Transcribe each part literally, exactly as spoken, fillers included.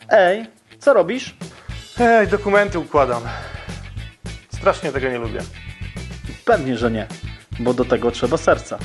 Ej, co robisz? Ej, dokumenty układam. Strasznie tego nie lubię. Pewnie, że nie, bo do tego trzeba serca.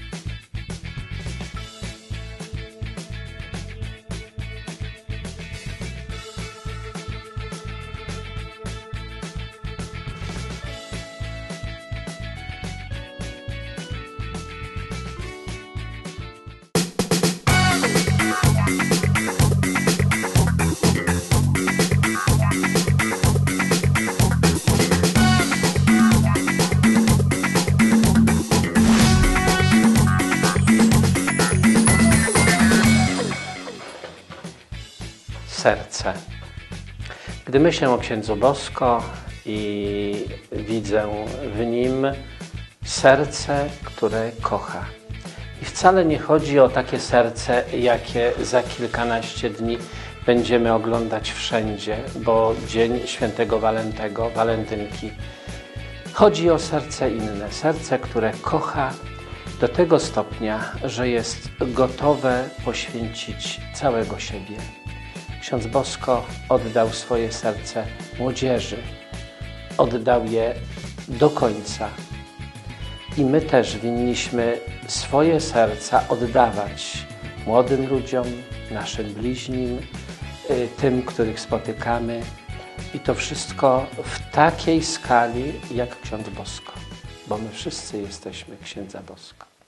Serce. Gdy myślę o księdzu Bosko i widzę w nim serce, które kocha. I wcale nie chodzi o takie serce, jakie za kilkanaście dni będziemy oglądać wszędzie, bo Dzień Świętego Walentego, Walentynki. Chodzi o serce inne, serce, które kocha do tego stopnia, że jest gotowe poświęcić całego siebie. Ksiądz Bosko oddał swoje serce młodzieży, oddał je do końca. I my też winniśmy swoje serca oddawać młodym ludziom, naszym bliźnim, tym, których spotykamy. I to wszystko w takiej skali jak ksiądz Bosko, bo my wszyscy jesteśmy księdza Bosko.